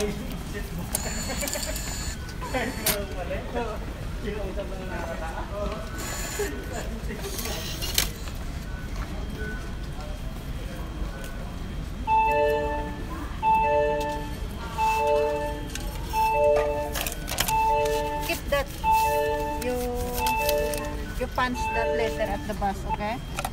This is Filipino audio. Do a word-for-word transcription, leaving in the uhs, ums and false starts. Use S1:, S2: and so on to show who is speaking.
S1: Keep that, you, you punch that letter at the bus, okay?